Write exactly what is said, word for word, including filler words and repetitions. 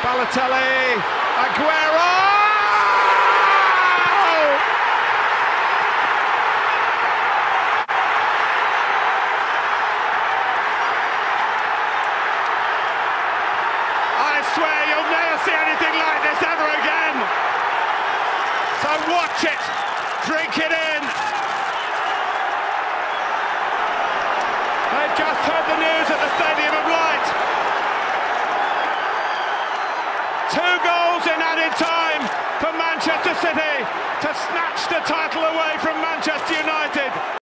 Balotelli, Aguero! I swear you'll never see anything like this ever again. So watch it, drink it in. They've just heard the news at the Stadium of Light. Two goals in added time for Manchester City to snatch the title away from Manchester United.